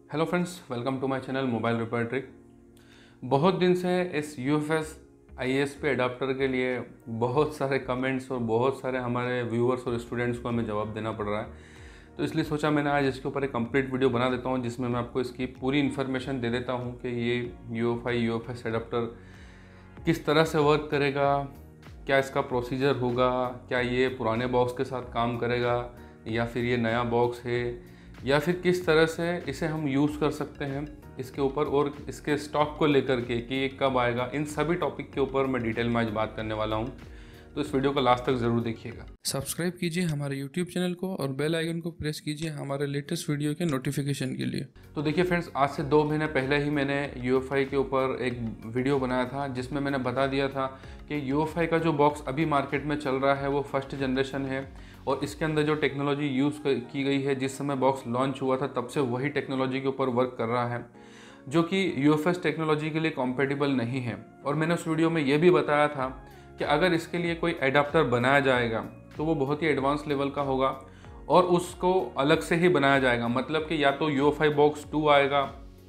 Hello friends, welcome to my channel mobile repair trick. बहुत दिन से इस UFS ISP अडाप्टर के लिए बहुत सारे कमेंट्स और बहुत सारे हमारे व्यूअर्स और स्टूडेंट्स को हमें जवाब देना पड़ रहा है। तो इसलिए सोचा मैंने आज इसके ऊपर एक कंप्लीट वीडियो बना देता हूं, जिसमें मैं आपको इसकी पूरी इन्फॉर्मेशन दे देता हूं कि ये UFS अडाप्टर किस तरह से वर्क करेगा, क्या इसका प्रोसीजर होगा, क्या ये पुराने बॉक्स के साथ काम करेगा या फिर ये नया बॉक्स है, या फिर किस तरह से इसे हम यूज़ कर सकते हैं इसके ऊपर, और इसके स्टॉक को लेकर के कि ये कब आएगा। इन सभी टॉपिक के ऊपर मैं डिटेल में आज बात करने वाला हूँ, तो इस वीडियो को लास्ट तक ज़रूर देखिएगा। सब्सक्राइब कीजिए हमारे यूट्यूब चैनल को और बेल आइकन को प्रेस कीजिए हमारे लेटेस्ट वीडियो के नोटिफिकेशन के लिए। तो देखिए फ्रेंड्स, आज से 2 महीने पहले ही मैंने UFI के ऊपर एक वीडियो बनाया था, जिसमें मैंने बता दिया था कि UFI का जो बॉक्स अभी मार्केट में चल रहा है वो फर्स्ट जनरेशन है, और इसके अंदर जो टेक्नोलॉजी यूज़ की गई है, जिस समय बॉक्स लॉन्च हुआ था तब से वही टेक्नोलॉजी के ऊपर वर्क कर रहा है, जो कि UFS टेक्नोलॉजी के लिए कॉम्पेटिबल नहीं है। और मैंने उस वीडियो में ये भी बताया था कि अगर इसके लिए कोई एडाप्टर बनाया जाएगा तो वो बहुत ही एडवांस लेवल का होगा और उसको अलग से ही बनाया जाएगा। मतलब कि या तो UFI बॉक्स 2 आएगा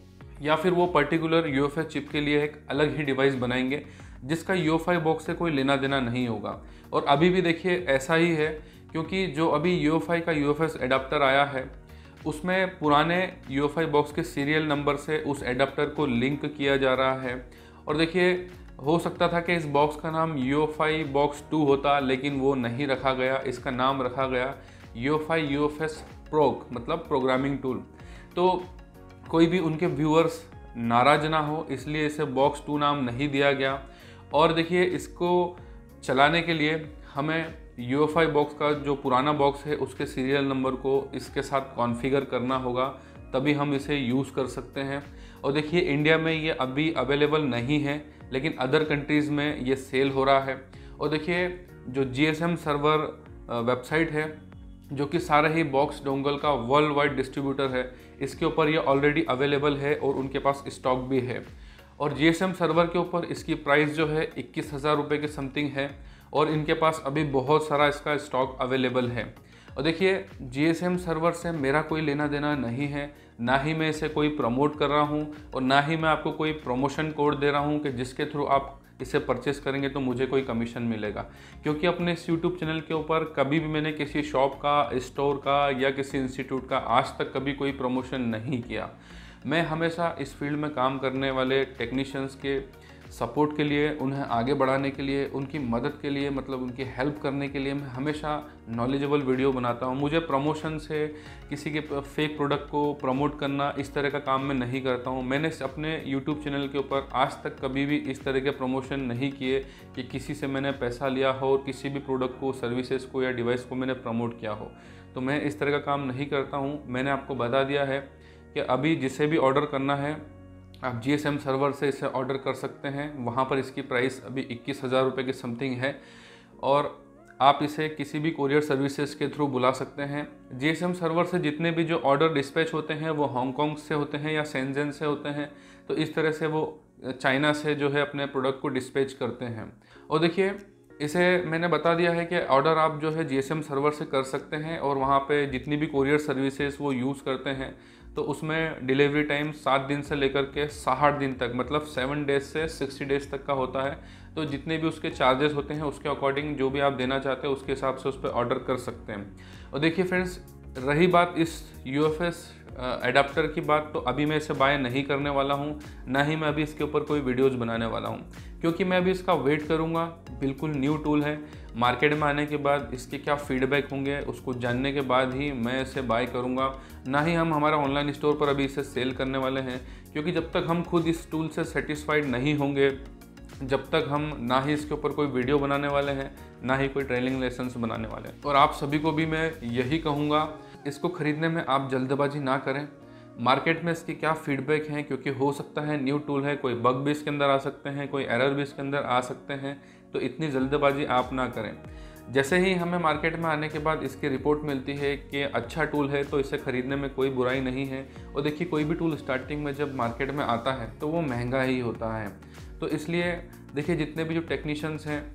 या फिर वो पर्टिकुलर UFS चिप के लिए एक अलग ही डिवाइस बनाएंगे जिसका UFI बॉक्स से कोई लेना देना नहीं होगा। और अभी भी देखिए ऐसा ही है, क्योंकि जो अभी UFI का UFS एडाप्टर आया है उसमें पुराने UFI बॉक्स के सीरियल नंबर से उस एडाप्टर को लिंक किया जा रहा है। और देखिए, हो सकता था कि इस बॉक्स का नाम UFI बॉक्स 2 होता, लेकिन वो नहीं रखा गया। इसका नाम रखा गया UFI UFS प्रोग, मतलब प्रोग्रामिंग टूल। तो कोई भी उनके व्यूअर्स नाराज ना हो, इसलिए इसे बॉक्स 2 नाम नहीं दिया गया। और देखिए, इसको चलाने के लिए हमें UFI बॉक्स का जो पुराना बॉक्स है उसके सीरियल नंबर को इसके साथ कॉन्फ़िगर करना होगा, तभी हम इसे यूज़ कर सकते हैं। और देखिए, इंडिया में ये अभी अवेलेबल नहीं है, लेकिन अदर कंट्रीज़ में ये सेल हो रहा है। और देखिए, जो GSM सर्वर वेबसाइट है, जो कि सारा ही बॉक्स डोंगल का वर्ल्ड वाइड डिस्ट्रीब्यूटर है, इसके ऊपर ये ऑलरेडी अवेलेबल है और उनके पास स्टॉक भी है। और GSM सर्वर के ऊपर इसकी प्राइस जो है 21,000 रुपये के समथिंग है, और इनके पास अभी बहुत सारा इसका स्टॉक अवेलेबल है। और देखिए, GSM सर्वर से मेरा कोई लेना देना नहीं है, ना ही मैं इसे कोई प्रमोट कर रहा हूँ और ना ही मैं आपको कोई प्रमोशन कोड दे रहा हूँ कि जिसके थ्रू आप इसे परचेस करेंगे तो मुझे कोई कमीशन मिलेगा। क्योंकि अपने इस यूट्यूब चैनल के ऊपर कभी भी मैंने किसी शॉप का, स्टोर का या किसी इंस्टीट्यूट का आज तक कभी कोई प्रमोशन नहीं किया। मैं हमेशा इस फील्ड में काम करने वाले टेक्नीशियंस के सपोर्ट के लिए, उन्हें आगे बढ़ाने के लिए, उनकी मदद के लिए, मतलब उनकी हेल्प करने के लिए मैं हमेशा नॉलेजेबल वीडियो बनाता हूं। मुझे प्रमोशन से किसी के फेक प्रोडक्ट को प्रमोट करना, इस तरह का काम मैं नहीं करता हूं। मैंने अपने यूट्यूब चैनल के ऊपर आज तक कभी भी इस तरह के प्रमोशन नहीं किए कि किसी से मैंने पैसा लिया हो और किसी भी प्रोडक्ट को, सर्विसेज को या डिवाइस को मैंने प्रमोट किया हो। तो मैं इस तरह का काम नहीं करता हूँ। मैंने आपको बता दिया है कि अभी जिसे भी ऑर्डर करना है आप GSM सर्वर से इसे ऑर्डर कर सकते हैं। वहाँ पर इसकी प्राइस अभी 21,000 रुपये की समथिंग है, और आप इसे किसी भी कोरियर सर्विसेज के थ्रू बुला सकते हैं। GSM सर्वर से जितने भी जो ऑर्डर डिस्पैच होते हैं वो हांगकॉन्ग से होते हैं या शेंजन से होते हैं। तो इस तरह से वो चाइना से जो है अपने प्रोडक्ट को डिस्पैच करते हैं। और देखिए, इसे मैंने बता दिया है कि ऑर्डर आप जो है GSM सर्वर से कर सकते हैं, और वहाँ पे जितनी भी कोरियर सर्विसेज वो यूज़ करते हैं तो उसमें डिलीवरी टाइम 7 दिन से लेकर के 60 दिन तक, मतलब 7 डेज से 60 डेज तक का होता है। तो जितने भी उसके चार्जेस होते हैं उसके अकॉर्डिंग जो भी आप देना चाहते हैं उसके हिसाब से उस पर ऑर्डर कर सकते हैं। और देखिए फ्रेंड्स, रही बात इस UFS एडाप्टर की बात, तो अभी मैं इसे बाय नहीं करने वाला हूँ, ना ही मैं अभी इसके ऊपर कोई वीडियोज़ बनाने वाला हूँ, क्योंकि मैं अभी इसका वेट करूँगा। बिल्कुल न्यू टूल है, मार्केट में आने के बाद इसके क्या फीडबैक होंगे उसको जानने के बाद ही मैं इसे बाय करूँगा। ना ही हम हमारा ऑनलाइन स्टोर पर अभी इसे सेल करने वाले हैं, क्योंकि जब तक हम खुद इस टूल से सेटिस्फाइड नहीं होंगे, जब तक हम ना ही इसके ऊपर कोई वीडियो बनाने वाले हैं, ना ही कोई ट्रेनिंग लेसन्स बनाने वाले हैं। और आप सभी को भी मैं यही कहूँगा, इसको ख़रीदने में आप जल्दबाजी ना करें। मार्केट में इसकी क्या फीडबैक हैं, क्योंकि हो सकता है न्यू टूल है, कोई बग भी इसके अंदर आ सकते हैं, कोई एरर भी इसके अंदर आ सकते हैं। तो इतनी जल्दबाजी आप ना करें। जैसे ही हमें मार्केट में आने के बाद इसकी रिपोर्ट मिलती है कि अच्छा टूल है, तो इसे ख़रीदने में कोई बुराई नहीं है। और देखिए, कोई भी टूल स्टार्टिंग में जब मार्केट में आता है तो वो महंगा ही होता है। तो इसलिए देखिए, जितने भी जो टेक्नीशियंस हैं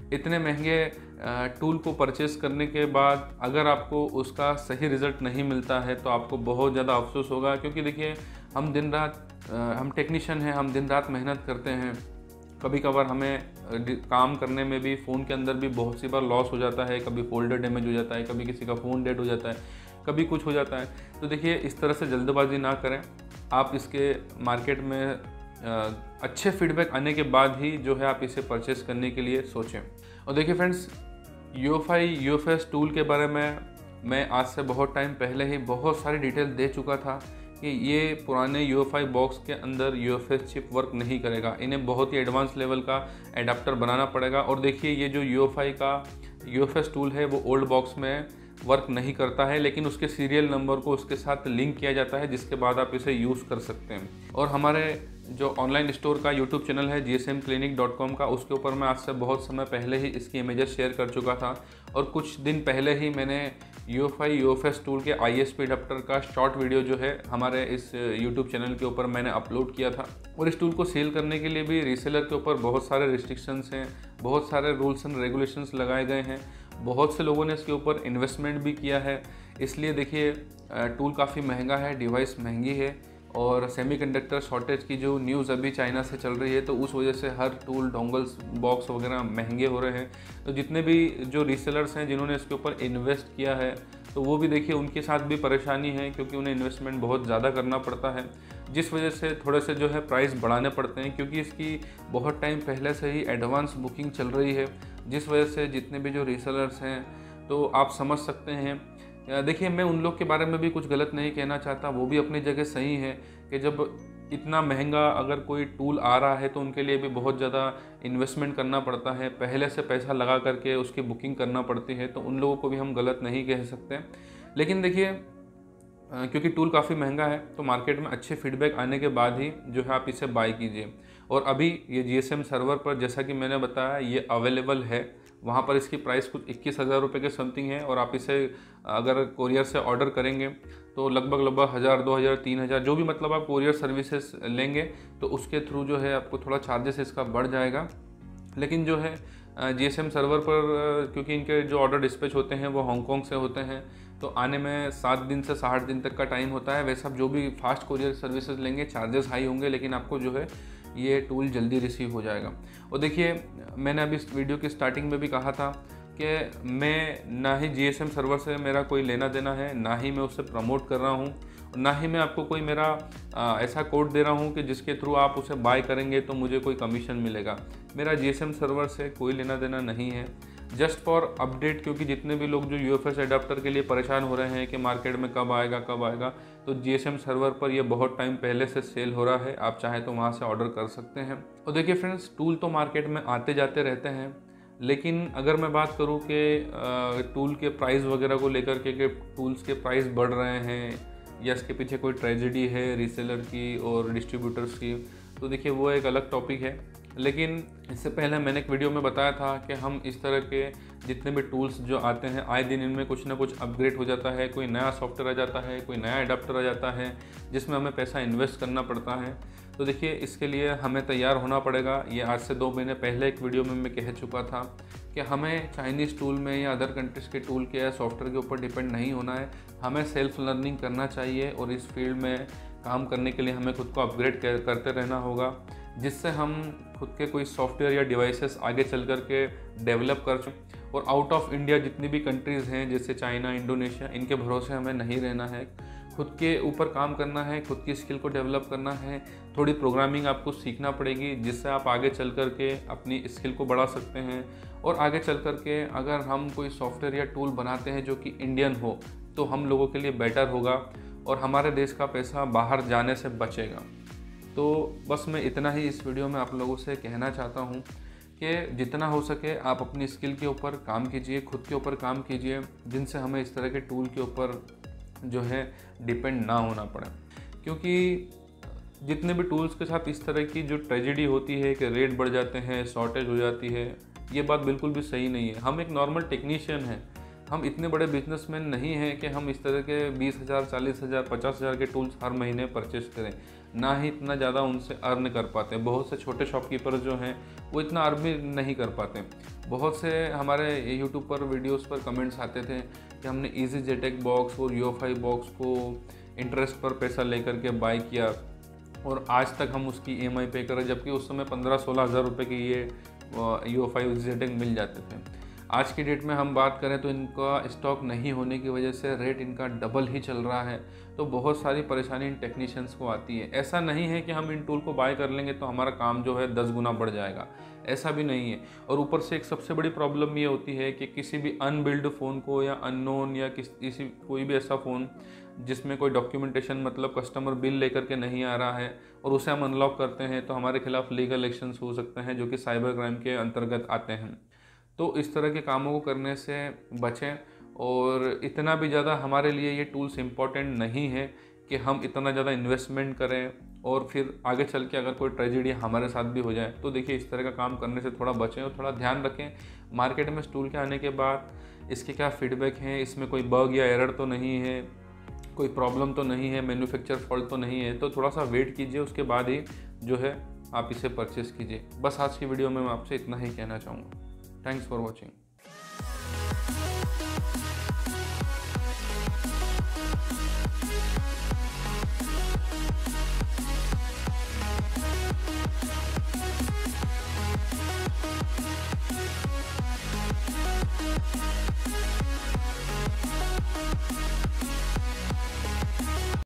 इतने महंगे टूल को परचेस करने के बाद अगर आपको उसका सही रिज़ल्ट नहीं मिलता है तो आपको बहुत ज़्यादा अफसोस होगा, क्योंकि देखिए हम दिन रात हम टेक्नीशियन हैं, हम दिन रात मेहनत करते हैं। कभी कभार हमें काम करने में भी फ़ोन के अंदर भी बहुत सी बार लॉस हो जाता है, कभी फोल्डर डैमेज हो जाता है, कभी किसी का फ़ोन डेड हो जाता है, कभी कुछ हो जाता है। तो देखिए इस तरह से जल्दबाजी ना करें, आप इसके मार्केट में अच्छे फीडबैक आने के बाद ही जो है आप इसे परचेस करने के लिए सोचें। और देखिए फ्रेंड्स, UFS टूल के बारे में मैं आज से बहुत टाइम पहले ही बहुत सारी डिटेल दे चुका था कि ये पुराने UFI बॉक्स के अंदर UFS चिप वर्क नहीं करेगा, इन्हें बहुत ही एडवांस लेवल का एडाप्टर बनाना पड़ेगा। और देखिए ये जो UFI का UFS टूल है वो ओल्ड बॉक्स में वर्क नहीं करता है, लेकिन उसके सीरियल नंबर को उसके साथ लिंक किया जाता है, जिसके बाद आप इसे यूज़ कर सकते हैं। और हमारे जो ऑनलाइन स्टोर का यूट्यूब चैनल है gsmclinic.com का, उसके ऊपर मैं आज से बहुत समय पहले ही इसकी इमेजेस शेयर कर चुका था। और कुछ दिन पहले ही मैंने UFS टूल के ISP अडाप्टर का शॉर्ट वीडियो जो है हमारे इस यूट्यूब चैनल के ऊपर मैंने अपलोड किया था। और इस टूल को सेल करने के लिए भी रीसेलर के ऊपर बहुत सारे रिस्ट्रिक्शंस हैं, बहुत सारे रूल्स एंड रेगुलेशंस लगाए गए हैं, बहुत से लोगों ने इसके ऊपर इन्वेस्टमेंट भी किया है। इसलिए देखिए टूल काफ़ी महंगा है, डिवाइस महंगी है, और सेमीकंडक्टर शॉर्टेज की जो न्यूज़ अभी चाइना से चल रही है तो उस वजह से हर टूल, डोंगल्स, बॉक्स वगैरह महंगे हो रहे हैं। तो जितने भी जो रीसेलर्स हैं जिन्होंने इसके ऊपर इन्वेस्ट किया है तो वो भी देखिए उनके साथ भी परेशानी है, क्योंकि उन्हें इन्वेस्टमेंट बहुत ज़्यादा करना पड़ता है, जिस वजह से थोड़े से जो है प्राइस बढ़ाने पड़ते हैं, क्योंकि इसकी बहुत टाइम पहले से ही एडवांस बुकिंग चल रही है, जिस वजह से जितने भी जो रीसेलर्स हैं तो आप समझ सकते हैं। देखिए मैं उन लोग के बारे में भी कुछ गलत नहीं कहना चाहता, वो भी अपनी जगह सही है कि जब इतना महंगा अगर कोई टूल आ रहा है तो उनके लिए भी बहुत ज़्यादा इन्वेस्टमेंट करना पड़ता है, पहले से पैसा लगा करके उसकी बुकिंग करना पड़ती है, तो उन लोगों को भी हम गलत नहीं कह सकते। लेकिन देखिए क्योंकि टूल काफ़ी महंगा है तो मार्केट में अच्छे फीडबैक आने के बाद ही जो है आप इसे बाय कीजिए। और अभी ये GSM सर्वर पर जैसा कि मैंने बताया ये अवेलेबल है, वहाँ पर इसकी प्राइस कुछ 21,000 रुपये के समथिंग है, और आप इसे अगर कोरियर से ऑर्डर करेंगे तो लगभग 1,000, 2,000, 3,000 जो भी मतलब आप कोरियर सर्विसेज लेंगे तो उसके थ्रू जो है आपको थोड़ा चार्जेस इसका बढ़ जाएगा। लेकिन जो है GSM सर्वर पर क्योंकि इनके जो ऑर्डर डिस्पैच होते हैं वो हांगकॉन्ग से होते हैं, तो आने में 7 दिन से 60 दिन तक का टाइम होता है। वैसे आप जो भी फास्ट कोरियर सर्विसेज लेंगे चार्जेस हाई होंगे, लेकिन आपको जो है ये टूल जल्दी रिसीव हो जाएगा। और देखिए मैंने अभी इस वीडियो की स्टार्टिंग में भी कहा था कि मैं ना ही GSM सर्वर से मेरा कोई लेना देना है, ना ही मैं उससे प्रमोट कर रहा हूँ, ना ही मैं आपको कोई मेरा ऐसा कोड दे रहा हूँ कि जिसके थ्रू आप उसे बाय करेंगे तो मुझे कोई कमीशन मिलेगा। मेरा GSM सर्वर से कोई लेना देना नहीं है, जस्ट फॉर अपडेट, क्योंकि जितने भी लोग जो UFS एडाप्टर के लिए परेशान हो रहे हैं कि मार्केट में कब आएगा, तो GSM सर्वर पर ये बहुत टाइम पहले से सेल हो रहा है, आप चाहें तो वहाँ से ऑर्डर कर सकते हैं। और देखिए फ्रेंड्स, टूल तो मार्केट में आते जाते रहते हैं, लेकिन अगर मैं बात करूँ कि टूल के प्राइस वगैरह को लेकर के टूल्स के प्राइस बढ़ रहे हैं या इसके पीछे कोई ट्रेजेडी है रीसेलर की और डिस्ट्रीब्यूटर्स की, तो देखिए वो एक अलग टॉपिक है। लेकिन इससे पहले मैंने एक वीडियो में बताया था कि हम इस तरह के जितने भी टूल्स जो आते हैं आए दिन इनमें कुछ ना कुछ अपग्रेड हो जाता है, कोई नया सॉफ्टवेयर आ जाता है, कोई नया एडाप्टर आ जाता है जिसमें हमें पैसा इन्वेस्ट करना पड़ता है। तो देखिए इसके लिए हमें तैयार होना पड़ेगा। ये आज से 2 महीने पहले एक वीडियो में मैं कह चुका था कि हमें चाइनीज़ टूल में या अदर कंट्रीज़ के टूल के या सॉफ्टवेयर के ऊपर डिपेंड नहीं होना है, हमें सेल्फ लर्निंग करना चाहिए और इस फील्ड में काम करने के लिए हमें खुद को अपग्रेड करते रहना होगा, जिससे हम खुद के कोई सॉफ्टवेयर या डिवाइसेस आगे चल कर के डेवलप कर सकें। और आउट ऑफ इंडिया जितनी भी कंट्रीज़ हैं जैसे चाइना, इंडोनेशिया, इनके भरोसे हमें नहीं रहना है, खुद के ऊपर काम करना है, खुद की स्किल को डेवलप करना है। थोड़ी प्रोग्रामिंग आपको सीखना पड़ेगी जिससे आप आगे चल कर के अपनी स्किल को बढ़ा सकते हैं। और आगे चल कर के अगर हम कोई सॉफ्टवेयर या टूल बनाते हैं जो कि इंडियन हो तो हम लोगों के लिए बेटर होगा और हमारे देश का पैसा बाहर जाने से बचेगा। तो बस मैं इतना ही इस वीडियो में आप लोगों से कहना चाहता हूँ कि जितना हो सके आप अपनी स्किल के ऊपर काम कीजिए, खुद के ऊपर काम कीजिए, जिनसे हमें इस तरह के टूल के ऊपर जो है डिपेंड ना होना पड़े। क्योंकि जितने भी टूल्स के साथ इस तरह की जो ट्रेजेडी होती है कि रेट बढ़ जाते हैं, शॉर्टेज हो जाती है, ये बात बिल्कुल भी सही नहीं है। हम एक नॉर्मल टेक्नीशियन हैं, हम इतने बड़े बिजनेसमैन नहीं हैं कि हम इस तरह के 20,000, 40,000, 50,000 के टूल्स हर महीने परचेस करें, ना ही इतना ज़्यादा उनसे अर्न कर पाते हैं। बहुत से छोटे शॉपकीपर जो हैं वो इतना अर्न भी नहीं कर पाते। बहुत से हमारे यूट्यूब पर वीडियोस पर कमेंट्स आते थे कि हमने EasyJetech बॉक्स और UFI बॉक्स को इंटरेस्ट पर पैसा लेकर के बाय किया और आज तक हम उसकी EMI पे करें, जबकि उस समय 15-16 हज़ार रुपये की ये UFI EasyJetech मिल जाते थे। आज की डेट में हम बात करें तो इनका स्टॉक नहीं होने की वजह से रेट इनका डबल ही चल रहा है। तो बहुत सारी परेशानी इन टेक्नीशियंस को आती है। ऐसा नहीं है कि हम इन टूल को बाय कर लेंगे तो हमारा काम जो है 10 गुना बढ़ जाएगा, ऐसा भी नहीं है। और ऊपर से एक सबसे बड़ी प्रॉब्लम ये होती है कि किसी भी अनबिल्ड फ़ोन को या अननोन या किसी कोई भी ऐसा फ़ोन जिसमें कोई डॉक्यूमेंटेशन मतलब कस्टमर बिल लेकर के नहीं आ रहा है और उसे हम अनलॉक करते हैं तो हमारे खिलाफ लीगल एक्शंस हो सकते हैं जो कि साइबर क्राइम के अंतर्गत आते हैं। तो इस तरह के कामों को करने से बचें और इतना भी ज़्यादा हमारे लिए ये टूल्स इम्पॉर्टेंट नहीं है कि हम इतना ज़्यादा इन्वेस्टमेंट करें और फिर आगे चल के अगर कोई ट्रेजेडी हमारे साथ भी हो जाए तो देखिए इस तरह का काम करने से थोड़ा बचें और थोड़ा ध्यान रखें। मार्केट में इस टूल के आने के बाद इसके क्या फीडबैक हैं, इसमें कोई बग या एरर तो नहीं है, कोई प्रॉब्लम तो नहीं है, मैन्युफैक्चर फॉल्ट तो नहीं है, तो थोड़ा सा वेट कीजिए, उसके बाद ही जो है आप इसे परचेस कीजिए। बस आज की वीडियो में मैं आपसे इतना ही कहना चाहूँगा। Thanks for watching.